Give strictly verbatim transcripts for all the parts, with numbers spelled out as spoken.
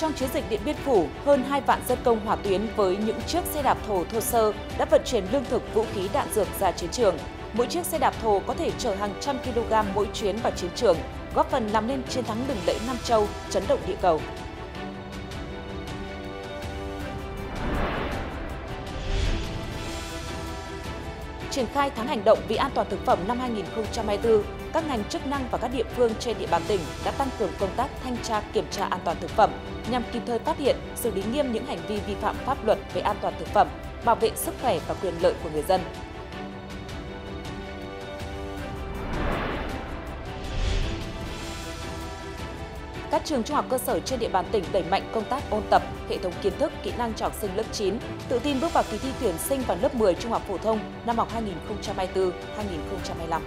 trong chiến dịch Điện Biên Phủ, hơn hai vạn dân công hỏa tuyến với những chiếc xe đạp thổ thô sơ đã vận chuyển lương thực, vũ khí, đạn dược ra chiến trường. Mỗi chiếc xe đạp thổ có thể chở hàng trăm kg mỗi chuyến vào chiến trường, góp phần làm nên chiến thắng lừng lẫy Nam Châu, chấn động địa cầu. Triển khai tháng hành động vì an toàn thực phẩm năm hai nghìn không trăm hai mươi tư, các ngành chức năng và các địa phương trên địa bàn tỉnh đã tăng cường công tác thanh tra kiểm tra an toàn thực phẩm nhằm kịp thời phát hiện, xử lý nghiêm những hành vi vi phạm pháp luật về an toàn thực phẩm, bảo vệ sức khỏe và quyền lợi của người dân. Các trường trung học cơ sở trên địa bàn tỉnh đẩy mạnh công tác ôn tập, hệ thống kiến thức, kỹ năng cho học sinh lớp chín, tự tin bước vào kỳ thi tuyển sinh vào lớp mười trung học phổ thông năm học hai nghìn không trăm hai mươi tư hai nghìn không trăm hai mươi lăm.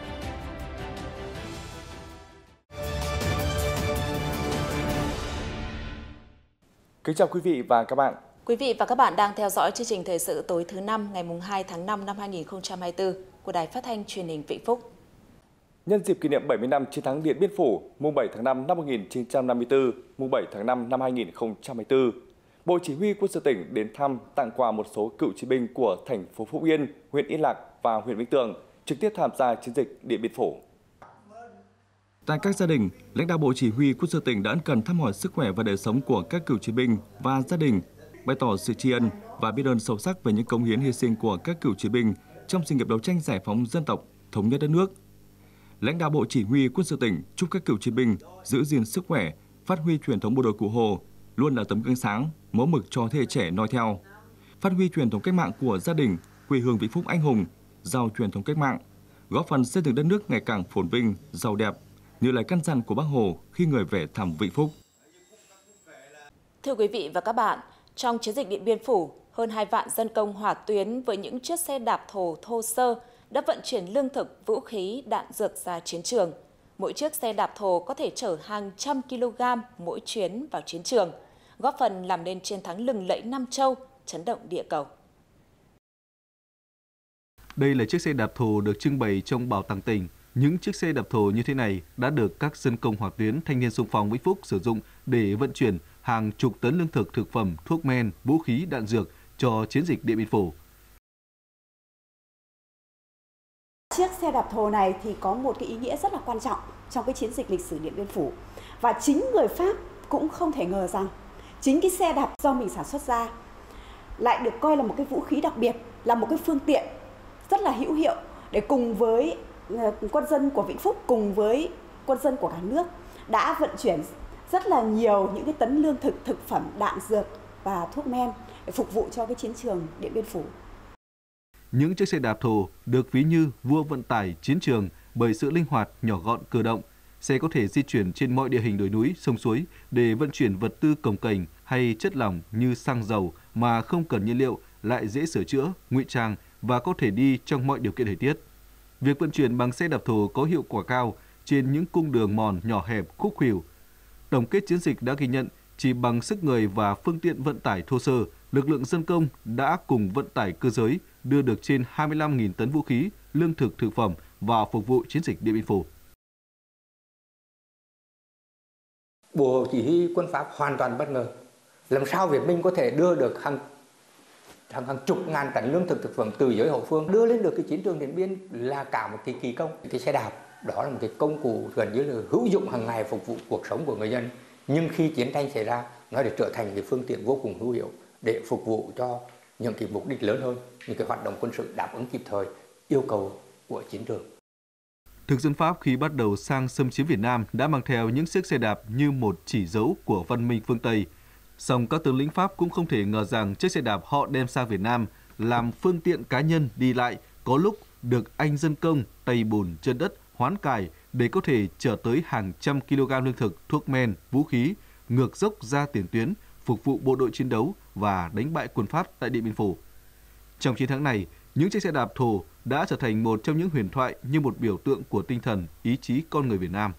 Kính chào quý vị và các bạn. Quý vị và các bạn đang theo dõi chương trình thời sự tối thứ năm ngày hai tháng năm năm hai nghìn không trăm hai mươi tư của Đài Phát thanh Truyền hình Vĩnh Phúc. Nhân dịp kỷ niệm bảy mươi năm chiến thắng Điện Biên Phủ, mùng bảy tháng năm năm một nghìn chín trăm năm mươi tư, mùng bảy tháng năm năm hai nghìn không trăm hai mươi tư, Bộ Chỉ huy Quân sự tỉnh đến thăm, tặng quà một số cựu chiến binh của thành phố Phúc Yên, huyện Yên Lạc và huyện Vĩnh Tường trực tiếp tham gia chiến dịch Điện Biên Phủ. Tại các gia đình, lãnh đạo Bộ Chỉ huy Quân sự tỉnh đã ân cần thăm hỏi sức khỏe và đời sống của các cựu chiến binh và gia đình, bày tỏ sự tri ân và biết ơn sâu sắc về những cống hiến hy sinh của các cựu chiến binh trong sự nghiệp đấu tranh giải phóng dân tộc, thống nhất đất nước. Lãnh đạo Bộ Chỉ huy Quân sự tỉnh chúc các cựu chiến binh giữ gìn sức khỏe, phát huy truyền thống bộ đội Cụ Hồ, luôn là tấm gương sáng, mẫu mực cho thế hệ trẻ noi theo. Phát huy truyền thống cách mạng của gia đình, quê hương Vĩnh Phúc anh hùng, giàu truyền thống cách mạng, góp phần xây dựng đất nước ngày càng phồn vinh, giàu đẹp, như lời căn dặn của Bác Hồ khi người về thăm Vĩnh Phúc. Thưa quý vị và các bạn, trong chiến dịch Điện Biên Phủ, hơn hai vạn dân công hỏa tuyến với những chiếc xe đạp thổ thô sơ đã vận chuyển lương thực, vũ khí, đạn dược ra chiến trường. Mỗi chiếc xe đạp thổ có thể chở hàng trăm kg mỗi chuyến vào chiến trường, góp phần làm nên chiến thắng lừng lẫy Nam Châu, chấn động địa cầu. Đây là chiếc xe đạp thổ được trưng bày trong bảo tàng tỉnh. Những chiếc xe đạp thổ như thế này đã được các dân công hỏa tuyến thanh niên xung phong Vĩnh Phúc sử dụng để vận chuyển hàng chục tấn lương thực, thực phẩm, thuốc men, vũ khí, đạn dược cho chiến dịch Điện Biên Phủ. Chiếc xe đạp thổ này thì có một cái ý nghĩa rất là quan trọng trong cái chiến dịch lịch sử Điện Biên Phủ. Và chính người Pháp cũng không thể ngờ rằng chính cái xe đạp do mình sản xuất ra lại được coi là một cái vũ khí đặc biệt, là một cái phương tiện rất là hữu hiệu để cùng với quân dân của Vĩnh Phúc, cùng với quân dân của cả nước đã vận chuyển rất là nhiều những cái tấn lương thực, thực phẩm, đạn dược và thuốc men để phục vụ cho cái chiến trường Điện Biên Phủ. Những chiếc xe đạp thổ được ví như vua vận tải chiến trường bởi sự linh hoạt, nhỏ gọn, cơ động. Xe có thể di chuyển trên mọi địa hình đồi núi, sông suối để vận chuyển vật tư cồng kềnh hay chất lỏng như xăng dầu mà không cần nhiên liệu, lại dễ sửa chữa, ngụy trang và có thể đi trong mọi điều kiện thời tiết. Việc vận chuyển bằng xe đạp thổ có hiệu quả cao trên những cung đường mòn nhỏ hẹp, khúc khuỷu. Tổng kết chiến dịch đã ghi nhận chỉ bằng sức người và phương tiện vận tải thô sơ, lực lượng dân công đã cùng vận tải cơ giới đưa được trên hai mươi lăm nghìn tấn vũ khí, lương thực, thực phẩm vào phục vụ chiến dịch Điện Biên Phủ. Bộ Chỉ huy Quân Pháp hoàn toàn bất ngờ. Làm sao Việt Minh có thể đưa được hàng hàng, hàng chục ngàn tấn lương thực thực phẩm từ giới hậu phương đưa lên được cái chiến trường Điện Biên là cả một cái kỳ công. Cái xe đạp đó là một cái công cụ gần như là hữu dụng hàng ngày phục vụ cuộc sống của người dân. Nhưng khi chiến tranh xảy ra, nó để trở thành cái phương tiện vô cùng hữu hiệu để phục vụ cho những cái mục đích lớn hơn, những cái hoạt động quân sự đáp ứng kịp thời yêu cầu của chiến trường. Thực dân Pháp khi bắt đầu sang xâm chiếm Việt Nam đã mang theo những chiếc xe đạp như một chỉ dấu của văn minh phương Tây. Song các tướng lĩnh Pháp cũng không thể ngờ rằng chiếc xe đạp họ đem sang Việt Nam làm phương tiện cá nhân đi lại có lúc được anh dân công tay bùn chân đất hoán cải để có thể chở tới hàng trăm kg lương thực, thuốc men, vũ khí, ngược dốc ra tiền tuyến, phục vụ bộ đội chiến đấu và đánh bại quân Pháp tại Điện Biên Phủ. Trong chiến thắng này, những chiếc xe đạp thổ đã trở thành một trong những huyền thoại như một biểu tượng của tinh thần, ý chí con người Việt Nam.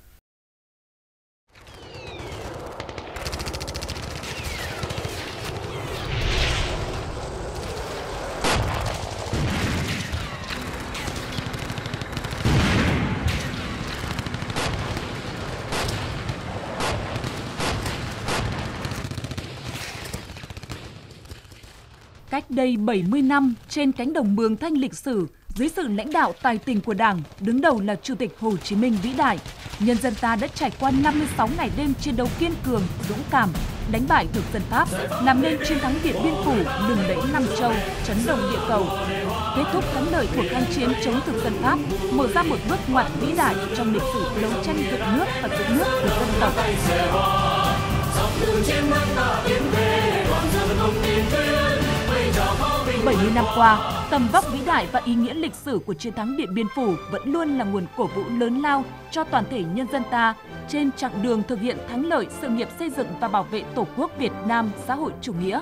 Cách đây bảy mươi năm, trên cánh đồng Mường Thanh lịch sử, dưới sự lãnh đạo tài tình của Đảng, đứng đầu là Chủ tịch Hồ Chí Minh vĩ đại, nhân dân ta đã trải qua năm mươi sáu ngày đêm chiến đấu kiên cường, dũng cảm, đánh bại thực dân Pháp, làm nên chiến thắng Điện Biên Phủ lừng lẫy Nam Châu, chấn động địa cầu. Kết thúc thắng lợi cuộc kháng chiến chống thực dân Pháp, mở ra một bước ngoặt vĩ đại trong lịch sử đấu tranh dựng nước và giữ nước của dân tộc. bảy mươi năm qua, tầm vóc vĩ đại và ý nghĩa lịch sử của chiến thắng Điện Biên Phủ vẫn luôn là nguồn cổ vũ lớn lao cho toàn thể nhân dân ta trên chặng đường thực hiện thắng lợi sự nghiệp xây dựng và bảo vệ Tổ quốc Việt Nam xã hội chủ nghĩa.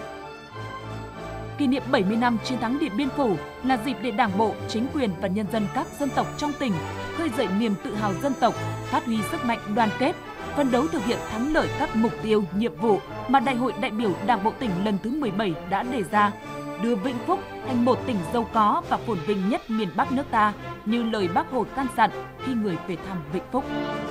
Kỷ niệm bảy mươi năm chiến thắng Điện Biên Phủ là dịp để Đảng bộ, chính quyền và nhân dân các dân tộc trong tỉnh khơi dậy niềm tự hào dân tộc, phát huy sức mạnh đoàn kết, phấn đấu thực hiện thắng lợi các mục tiêu, nhiệm vụ mà Đại hội đại biểu Đảng bộ tỉnh lần thứ mười bảy đã đề ra, đưa Vĩnh Phúc thành một tỉnh giàu có và phồn vinh nhất miền Bắc nước ta, như lời Bác Hồ căn dặn khi người về thăm Vĩnh Phúc.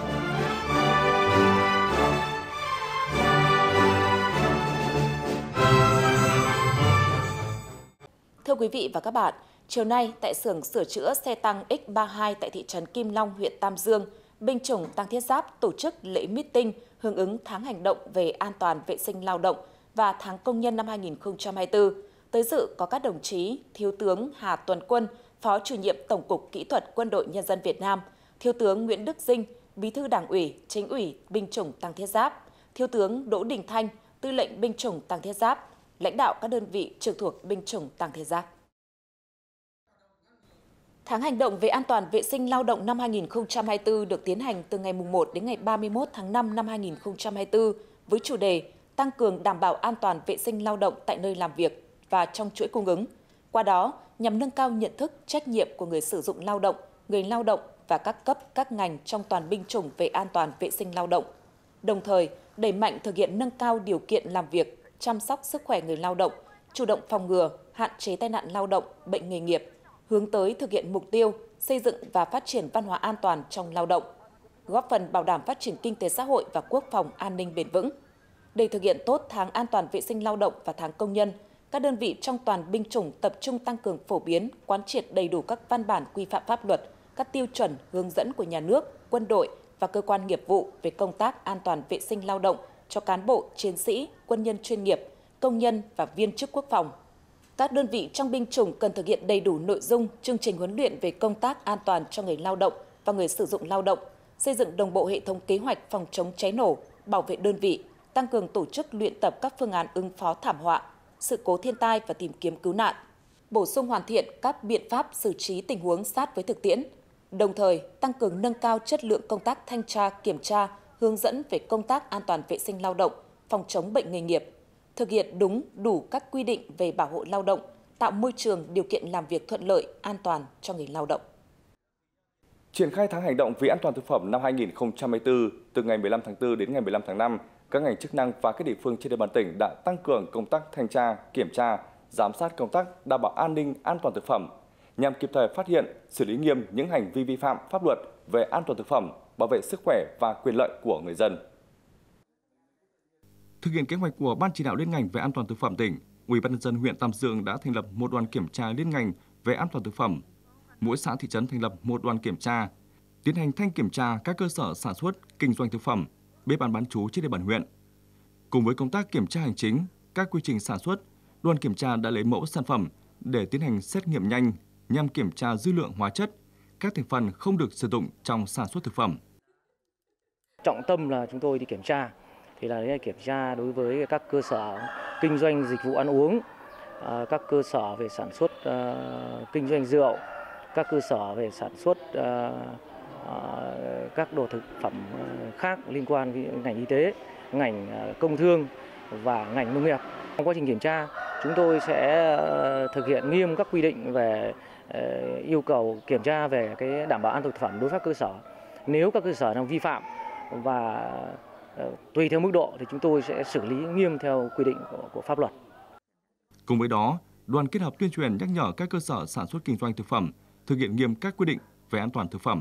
Thưa quý vị và các bạn, chiều nay tại xưởng sửa chữa xe tăng X ba mươi hai tại thị trấn Kim Long, huyện Tam Dương, binh chủng tăng thiết giáp tổ chức lễ meeting hưởng ứng tháng hành động về an toàn vệ sinh lao động và tháng công nhân năm hai nghìn không trăm hai mươi tư. Tới dự có các đồng chí Thiếu tướng Hà Tuấn Quân, Phó Chủ nhiệm Tổng cục Kỹ thuật Quân đội Nhân dân Việt Nam, Thiếu tướng Nguyễn Đức Dinh, Bí thư Đảng ủy, Chính ủy binh chủng tăng thiết giáp, Thiếu tướng Đỗ Đình Thanh, Tư lệnh binh chủng tăng thiết giáp, lãnh đạo các đơn vị trực thuộc binh chủng tăng thiết giáp. Tháng hành động về an toàn vệ sinh lao động năm hai nghìn không trăm hai mươi tư được tiến hành từ ngày mùng một đến ngày ba mươi mốt tháng năm năm hai nghìn không trăm hai mươi tư với chủ đề tăng cường đảm bảo an toàn vệ sinh lao động tại nơi làm việc và trong chuỗi cung ứng. Qua đó, nhằm nâng cao nhận thức, trách nhiệm của người sử dụng lao động, người lao động và các cấp, các ngành trong toàn binh chủng về an toàn vệ sinh lao động. Đồng thời, đẩy mạnh thực hiện nâng cao điều kiện làm việc, chăm sóc sức khỏe người lao động, chủ động phòng ngừa, hạn chế tai nạn lao động, bệnh nghề nghiệp, hướng tới thực hiện mục tiêu xây dựng và phát triển văn hóa an toàn trong lao động, góp phần bảo đảm phát triển kinh tế xã hội và quốc phòng an ninh bền vững. Để thực hiện tốt tháng an toàn vệ sinh lao động và tháng công nhân, các đơn vị trong toàn binh chủng tập trung tăng cường phổ biến, quán triệt đầy đủ các văn bản quy phạm pháp luật, các tiêu chuẩn, hướng dẫn của nhà nước, quân đội và cơ quan nghiệp vụ về công tác an toàn vệ sinh lao động cho cán bộ, chiến sĩ, quân nhân chuyên nghiệp, công nhân và viên chức quốc phòng. Các đơn vị trong binh chủng cần thực hiện đầy đủ nội dung, chương trình huấn luyện về công tác an toàn cho người lao động và người sử dụng lao động, xây dựng đồng bộ hệ thống kế hoạch phòng chống cháy nổ, bảo vệ đơn vị, tăng cường tổ chức luyện tập các phương án ứng phó thảm họa, sự cố thiên tai và tìm kiếm cứu nạn, bổ sung hoàn thiện các biện pháp xử trí tình huống sát với thực tiễn, đồng thời tăng cường nâng cao chất lượng công tác thanh tra, kiểm tra, hướng dẫn về công tác an toàn vệ sinh lao động, phòng chống bệnh nghề nghiệp, thực hiện đúng, đủ các quy định về bảo hộ lao động, tạo môi trường, điều kiện làm việc thuận lợi, an toàn cho người lao động. Triển khai tháng hành động vì an toàn thực phẩm năm hai nghìn không trăm hai mươi tư, từ ngày mười lăm tháng tư đến ngày mười lăm tháng năm, các ngành chức năng và các địa phương trên địa bàn tỉnh đã tăng cường công tác thanh tra, kiểm tra, giám sát công tác đảm bảo an ninh, an toàn thực phẩm, nhằm kịp thời phát hiện, xử lý nghiêm những hành vi vi phạm pháp luật về an toàn thực phẩm, bảo vệ sức khỏe và quyền lợi của người dân. Thực hiện kế hoạch của Ban chỉ đạo liên ngành về an toàn thực phẩm tỉnh, Ủy ban nhân dân huyện Tam Dương đã thành lập một đoàn kiểm tra liên ngành về an toàn thực phẩm. Mỗi xã thị trấn thành lập một đoàn kiểm tra, tiến hành thanh kiểm tra các cơ sở sản xuất, kinh doanh thực phẩm, bếp ăn bán trú trên địa bàn huyện. Cùng với công tác kiểm tra hành chính, các quy trình sản xuất, đoàn kiểm tra đã lấy mẫu sản phẩm để tiến hành xét nghiệm nhanh nhằm kiểm tra dư lượng hóa chất, các thành phần không được sử dụng trong sản xuất thực phẩm. Trọng tâm là chúng tôi đi kiểm tra, thì là kiểm tra đối với các cơ sở kinh doanh dịch vụ ăn uống, các cơ sở về sản xuất kinh doanh rượu, các cơ sở về sản xuất các đồ thực phẩm khác liên quan với ngành y tế, ngành công thương và ngành nông nghiệp. Trong quá trình kiểm tra, chúng tôi sẽ thực hiện nghiêm các quy định về yêu cầu kiểm tra về cái đảm bảo an toàn thực phẩm đối với các cơ sở. Nếu các cơ sở nào vi phạm và tùy theo mức độ thì chúng tôi sẽ xử lý nghiêm theo quy định của, của pháp luật. Cùng với đó, đoàn kết hợp tuyên truyền nhắc nhở các cơ sở sản xuất kinh doanh thực phẩm thực hiện nghiêm các quy định về an toàn thực phẩm.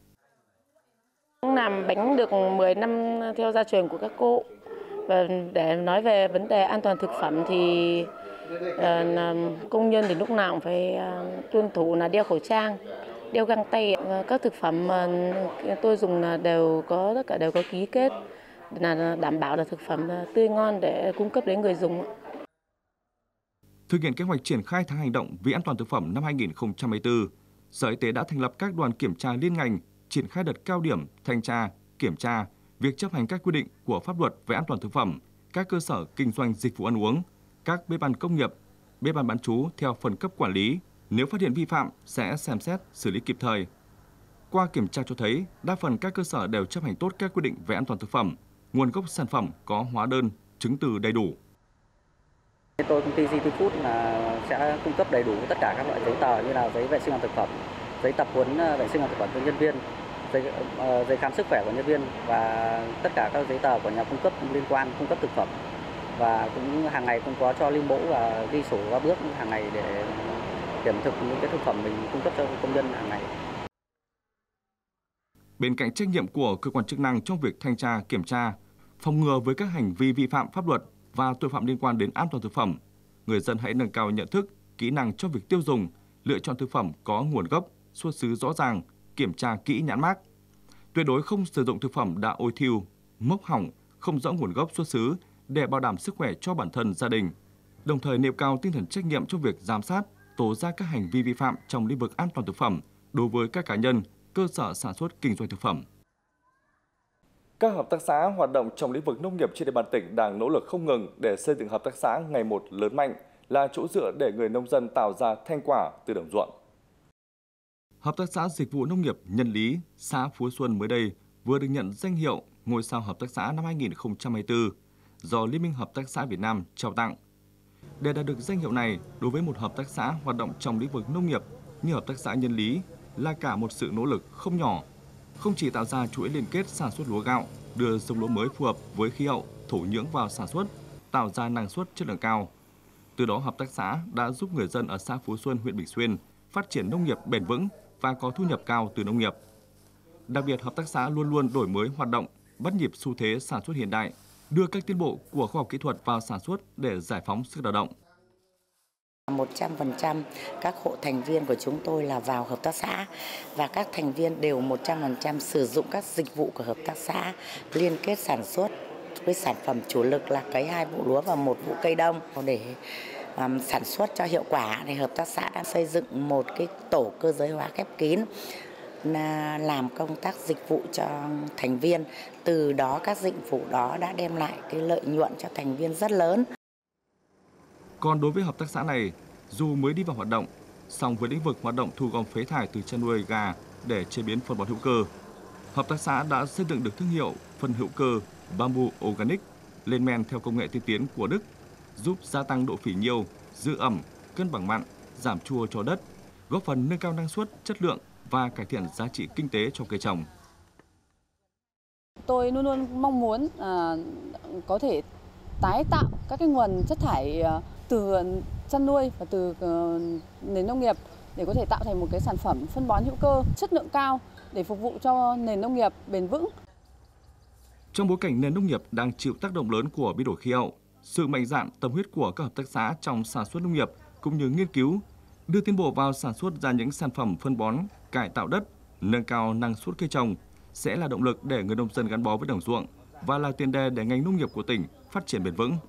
Làm bánh được mười năm theo gia truyền của các cô. Và để nói về vấn đề an toàn thực phẩm thì công nhân thì lúc nào cũng phải tuân thủ là đeo khẩu trang, đeo găng tay. Các thực phẩm mà tôi dùng là đều có tất cả đều có ký kết là đảm bảo là thực phẩm tươi ngon để cung cấp đến người dùng. Thực hiện kế hoạch triển khai tháng hành động vì an toàn thực phẩm năm hai nghìn không trăm hai mươi tư, Sở Y tế đã thành lập các đoàn kiểm tra liên ngành, triển khai đợt cao điểm thanh tra, kiểm tra việc chấp hành các quy định của pháp luật về an toàn thực phẩm, các cơ sở kinh doanh dịch vụ ăn uống, các bếp ăn công nghiệp, bếp ăn bán trú theo phần cấp quản lý. Nếu phát hiện vi phạm sẽ xem xét xử lý kịp thời. Qua kiểm tra cho thấy, đa phần các cơ sở đều chấp hành tốt các quy định về an toàn thực phẩm, nguồn gốc sản phẩm có hóa đơn, chứng từ đầy đủ. Tôi công ty giê tê Food là sẽ cung cấp đầy đủ tất cả các loại giấy tờ như là giấy vệ sinh an toàn thực phẩm, giấy tập huấn vệ sinh an toàn thực phẩm cho nhân viên, giấy, uh, giấy khám sức khỏe của nhân viên và tất cả các giấy tờ của nhà cung cấp liên quan cung cấp thực phẩm. Và cũng hàng ngày cũng có cho lưu mẫu và ghi sổ qua bước hàng ngày để kiểm thực những cái thực phẩm mình cung cấp cho công nhân hàng ngày. Bên cạnh trách nhiệm của cơ quan chức năng trong việc thanh tra, kiểm tra, phòng ngừa với các hành vi vi phạm pháp luật và tội phạm liên quan đến an toàn thực phẩm, người dân hãy nâng cao nhận thức, kỹ năng trong việc tiêu dùng, lựa chọn thực phẩm có nguồn gốc, xuất xứ rõ ràng, kiểm tra kỹ nhãn mác. Tuyệt đối không sử dụng thực phẩm đã ôi thiu, mốc hỏng, không rõ nguồn gốc xuất xứ để bảo đảm sức khỏe cho bản thân, gia đình. Đồng thời nêu cao tinh thần trách nhiệm trong việc giám sát, tố giác các hành vi vi phạm trong lĩnh vực an toàn thực phẩm đối với các cá nhân, cơ sở sản xuất kinh doanh thực phẩm. Các hợp tác xã hoạt động trong lĩnh vực nông nghiệp trên địa bàn tỉnh đang nỗ lực không ngừng để xây dựng hợp tác xã ngày một lớn mạnh, là chỗ dựa để người nông dân tạo ra thành quả từ đồng ruộng. Hợp tác xã Dịch vụ Nông nghiệp Nhân Lý, xã Phú Xuân mới đây vừa được nhận danh hiệu Ngôi sao Hợp tác xã năm hai nghìn không trăm hai mươi tư do Liên minh Hợp tác xã Việt Nam trao tặng. Để đạt được danh hiệu này, đối với một hợp tác xã hoạt động trong lĩnh vực nông nghiệp như Hợp tác xã Nhân Lý là cả một sự nỗ lực không nhỏ, không chỉ tạo ra chuỗi liên kết sản xuất lúa gạo, đưa giống lúa mới phù hợp với khí hậu, thổ nhưỡng vào sản xuất, tạo ra năng suất chất lượng cao. Từ đó, hợp tác xã đã giúp người dân ở xã Phú Xuân, huyện Bình Xuyên phát triển nông nghiệp bền vững và có thu nhập cao từ nông nghiệp. Đặc biệt, hợp tác xã luôn luôn đổi mới hoạt động, bắt nhịp xu thế sản xuất hiện đại, đưa các tiến bộ của khoa học kỹ thuật vào sản xuất để giải phóng sức lao động. một trăm phần trăm các hộ thành viên của chúng tôi là vào hợp tác xã và các thành viên đều một trăm phần trăm sử dụng các dịch vụ của hợp tác xã, liên kết sản xuất với sản phẩm chủ lực là cấy hai vụ lúa và một vụ cây đông. Để um, sản xuất cho hiệu quả thì hợp tác xã đã xây dựng một cái tổ cơ giới hóa khép kín là làm công tác dịch vụ cho thành viên. Từ đó các dịch vụ đó đã đem lại cái lợi nhuận cho thành viên rất lớn. Còn đối với hợp tác xã này, dù mới đi vào hoạt động, song với lĩnh vực hoạt động thu gom phế thải từ chăn nuôi gà để chế biến phân bón hữu cơ, hợp tác xã đã xây dựng được thương hiệu phân hữu cơ Bamboo Organic lên men theo công nghệ tiên tiến của Đức, giúp gia tăng độ phỉ nhiêu, giữ ẩm, cân bằng mặn, giảm chua cho đất, góp phần nâng cao năng suất, chất lượng và cải thiện giá trị kinh tế cho cây trồng. Tôi luôn luôn mong muốn à, có thể tái tạo các cái nguồn chất thải từ chăn nuôi và từ nền nông nghiệp để có thể tạo thành một cái sản phẩm phân bón hữu cơ chất lượng cao để phục vụ cho nền nông nghiệp bền vững. Trong bối cảnh nền nông nghiệp đang chịu tác động lớn của biến đổi khí hậu, sự mạnh dạn, tâm huyết của các hợp tác xã trong sản xuất nông nghiệp cũng như nghiên cứu, đưa tiến bộ vào sản xuất ra những sản phẩm phân bón, cải tạo đất, nâng cao năng suất cây trồng sẽ là động lực để người nông dân gắn bó với đồng ruộng và là tiền đề để ngành nông nghiệp của tỉnh phát triển bền vững.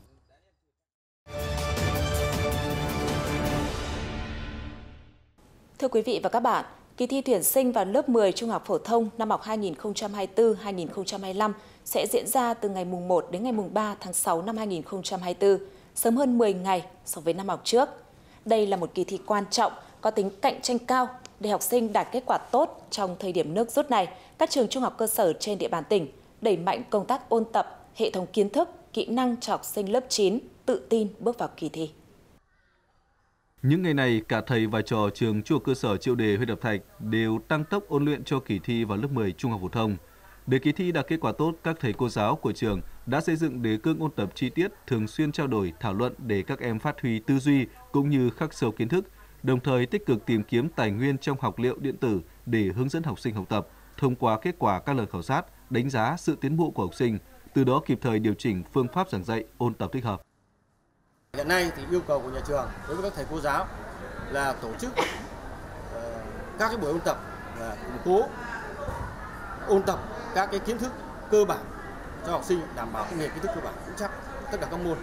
Thưa quý vị và các bạn, kỳ thi tuyển sinh vào lớp mười trung học phổ thông năm học hai nghìn không trăm hai mươi tư hai nghìn không trăm hai mươi lăm sẽ diễn ra từ ngày mùng một đến ngày mùng ba tháng sáu năm hai nghìn không trăm hai mươi tư, sớm hơn mười ngày so với năm học trước. Đây là một kỳ thi quan trọng, có tính cạnh tranh cao. Để học sinh đạt kết quả tốt trong thời điểm nước rút này, các trường trung học cơ sở trên địa bàn tỉnh đẩy mạnh công tác ôn tập, hệ thống kiến thức, kỹ năng cho học sinh lớp chín tự tin bước vào kỳ thi. Những ngày này, cả thầy và trò trường trung học cơ sở Triệu Đề, huyện Lập Thạch đều tăng tốc ôn luyện cho kỳ thi vào lớp mười trung học phổ thông. Để kỳ thi đạt kết quả tốt, các thầy cô giáo của trường đã xây dựng đề cương ôn tập chi tiết, thường xuyên trao đổi, thảo luận để các em phát huy tư duy cũng như khắc sâu kiến thức, đồng thời tích cực tìm kiếm tài nguyên trong học liệu điện tử để hướng dẫn học sinh học tập, thông qua kết quả các lần khảo sát, đánh giá sự tiến bộ của học sinh, từ đó kịp thời điều chỉnh phương pháp giảng dạy, ôn tập thích hợp. Hiện nay thì yêu cầu của nhà trường đối với các thầy cô giáo là tổ chức uh, các cái buổi ôn tập và củng cố ôn tập các cái kiến thức cơ bản cho học sinh, đảm bảo cái nền kiến thức cơ bản vững chắc tất cả các môn.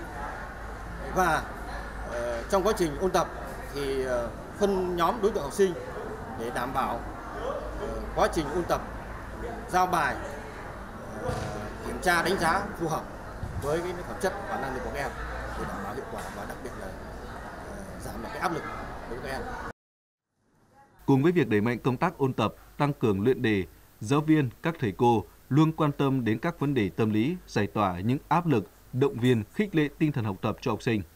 Và uh, trong quá trình ôn tập thì uh, phân nhóm đối tượng học sinh để đảm bảo uh, quá trình ôn tập, giao bài, uh, kiểm tra đánh giá phù hợp với cái phẩm chất và năng lực của các em để đảm bảo hiệu quả và đặc biệt là uh, giảm được cái áp lực đối với các em. Cùng với việc đẩy mạnh công tác ôn tập, tăng cường luyện đề, giáo viên, các thầy cô luôn quan tâm đến các vấn đề tâm lý, giải tỏa những áp lực, động viên, khích lệ tinh thần học tập cho học sinh.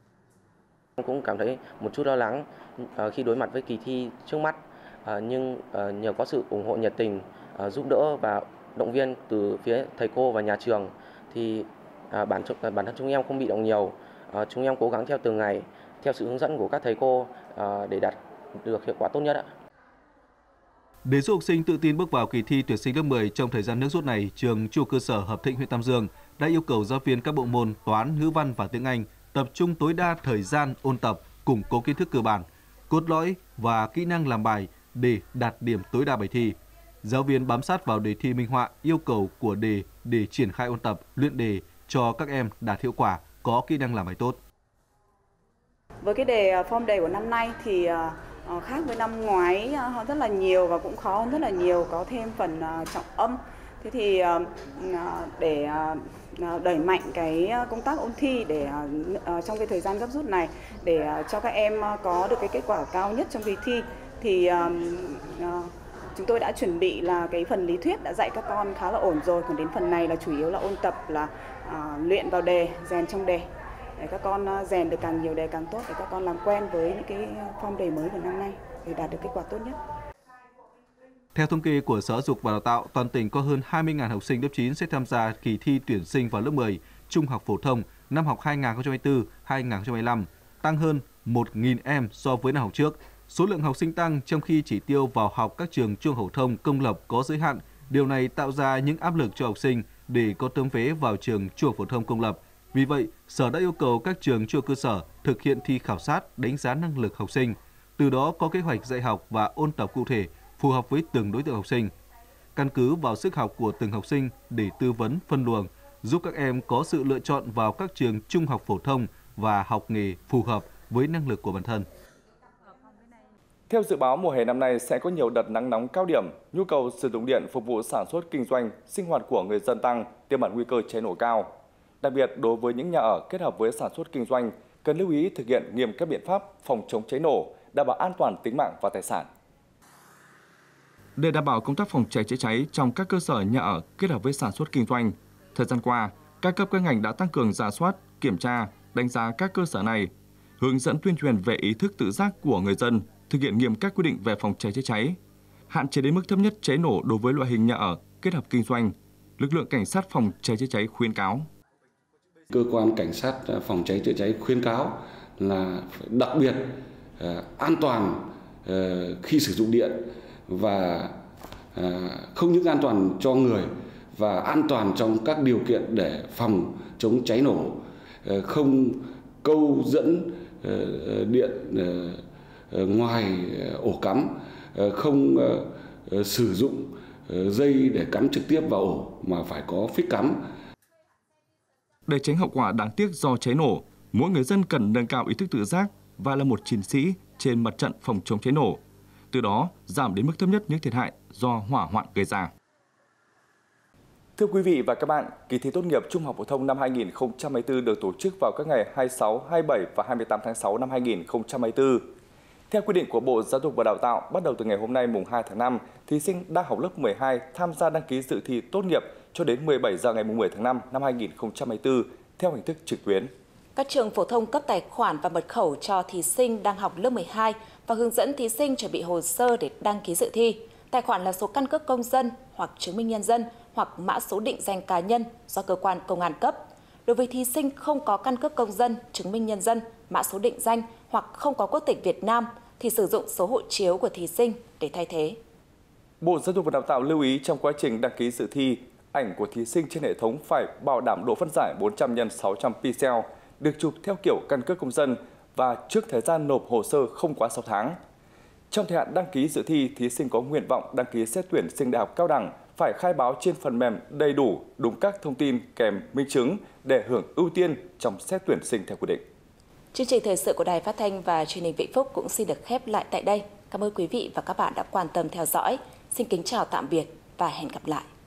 Cũng cảm thấy một chút lo lắng khi đối mặt với kỳ thi trước mắt, nhưng nhờ có sự ủng hộ nhiệt tình, giúp đỡ và động viên từ phía thầy cô và nhà trường thì bản bản thân chúng em không bị động nhiều. Chúng em cố gắng theo từng ngày, theo sự hướng dẫn của các thầy cô để đạt được hiệu quả tốt nhất ạ. Để giúp học sinh tự tin bước vào kỳ thi tuyển sinh lớp mười trong thời gian nước rút này, trường Trung học cơ sở Hợp Thịnh, huyện Tam Dương đã yêu cầu giáo viên các bộ môn toán, ngữ văn và tiếng Anh tập trung tối đa thời gian ôn tập, củng cố kiến thức cơ bản, cốt lõi và kỹ năng làm bài để đạt điểm tối đa bài thi. Giáo viên bám sát vào đề thi minh họa, yêu cầu của đề để triển khai ôn tập, luyện đề cho các em đạt hiệu quả, có kỹ năng làm bài tốt. Với cái đề form đề của năm nay thì khác với năm ngoái rất là nhiều và cũng khó hơn rất là nhiều, có thêm phần trọng âm. Thế thì để đẩy mạnh cái công tác ôn thi để trong cái thời gian gấp rút này để cho các em có được cái kết quả cao nhất trong kỳ thi thì chúng tôi đã chuẩn bị là cái phần lý thuyết đã dạy các con khá là ổn rồi, còn đến phần này là chủ yếu là ôn tập, là luyện vào đề, rèn trong đề. Để các con rèn được càng nhiều đề càng tốt, để các con làm quen với những cái form đề mới của năm nay để đạt được kết quả tốt nhất. Theo thống kê của Sở Giáo dục và Đào tạo, toàn tỉnh có hơn hai mươi nghìn học sinh lớp chín sẽ tham gia kỳ thi tuyển sinh vào lớp mười trung học phổ thông năm học hai nghìn không trăm hai mươi tư hai nghìn không trăm hai mươi lăm, tăng hơn một nghìn em so với năm học trước. Số lượng học sinh tăng trong khi chỉ tiêu vào học các trường trung học phổ thông công lập có giới hạn. Điều này tạo ra những áp lực cho học sinh để có tấm vé vào trường trung học phổ thông công lập. Vì vậy, Sở đã yêu cầu các trường trung học cơ sở thực hiện thi khảo sát, đánh giá năng lực học sinh, từ đó có kế hoạch dạy học và ôn tập cụ thể phù hợp với từng đối tượng học sinh. Căn cứ vào sức học của từng học sinh để tư vấn, phân luồng, giúp các em có sự lựa chọn vào các trường trung học phổ thông và học nghề phù hợp với năng lực của bản thân. Theo dự báo, mùa hè năm nay sẽ có nhiều đợt nắng nóng cao điểm, nhu cầu sử dụng điện phục vụ sản xuất kinh doanh, sinh hoạt của người dân tăng, tiềm ẩn nguy cơ cháy nổ cao. Đặc biệt, đối với những nhà ở kết hợp với sản xuất kinh doanh, cần lưu ý thực hiện nghiêm các biện pháp phòng chống cháy nổ, đảm bảo an toàn tính mạng và tài sản. Để đảm bảo công tác phòng cháy chữa cháy trong các cơ sở nhà ở kết hợp với sản xuất kinh doanh, thời gian qua, các cấp các ngành đã tăng cường rà soát, kiểm tra, đánh giá các cơ sở này, hướng dẫn tuyên truyền về ý thức tự giác của người dân, thực hiện nghiêm các quy định về phòng cháy chữa cháy, hạn chế đến mức thấp nhất cháy nổ đối với loại hình nhà ở kết hợp kinh doanh. Lực lượng cảnh sát phòng cháy chữa cháy khuyến cáo. Cơ quan cảnh sát phòng cháy chữa cháy khuyến cáo là phải đặc biệt uh, an toàn uh, khi sử dụng điện và uh, không những an toàn cho người và an toàn trong các điều kiện để phòng chống cháy nổ, uh, không câu dẫn uh, điện uh, ngoài ổ cắm, uh, không uh, uh, sử dụng uh, dây để cắm trực tiếp vào ổ mà phải có phích cắm. Để tránh hậu quả đáng tiếc do cháy nổ, mỗi người dân cần nâng cao ý thức tự giác và là một chiến sĩ trên mặt trận phòng chống cháy nổ. Từ đó, giảm đến mức thấp nhất những thiệt hại do hỏa hoạn gây ra. Thưa quý vị và các bạn, kỳ thi tốt nghiệp Trung học phổ thông năm hai nghìn không trăm hai mươi tư được tổ chức vào các ngày hai mươi sáu, hai mươi bảy và hai mươi tám tháng sáu năm hai nghìn không trăm hai mươi tư. Theo quy định của Bộ Giáo dục và Đào tạo, bắt đầu từ ngày hôm nay mùng hai tháng năm, thí sinh đang học lớp mười hai tham gia đăng ký dự thi tốt nghiệp cho đến mười bảy giờ ngày mùng mười tháng năm năm hai nghìn không trăm hai mươi tư theo hình thức trực tuyến. Các trường phổ thông cấp tài khoản và mật khẩu cho thí sinh đang học lớp mười hai và hướng dẫn thí sinh chuẩn bị hồ sơ để đăng ký dự thi. Tài khoản là số căn cước công dân hoặc chứng minh nhân dân hoặc mã số định danh cá nhân do cơ quan công an cấp. Đối với thí sinh không có căn cước công dân, chứng minh nhân dân, mã số định danh hoặc không có quốc tịch Việt Nam thì sử dụng số hộ chiếu của thí sinh để thay thế. Bộ Giáo dục và Đào tạo lưu ý trong quá trình đăng ký dự thi, ảnh của thí sinh trên hệ thống phải bảo đảm độ phân giải bốn trăm nhân sáu trăm pixel, được chụp theo kiểu căn cước công dân và trước thời gian nộp hồ sơ không quá sáu tháng. Trong thời hạn đăng ký dự thi, thí sinh có nguyện vọng đăng ký xét tuyển sinh đại học cao đẳng phải khai báo trên phần mềm đầy đủ, đúng các thông tin kèm minh chứng để hưởng ưu tiên trong xét tuyển sinh theo quy định. Chương trình thời sự của Đài Phát thanh và Truyền hình Vĩnh Phúc cũng xin được khép lại tại đây. Cảm ơn quý vị và các bạn đã quan tâm theo dõi. Xin kính chào tạm biệt và hẹn gặp lại.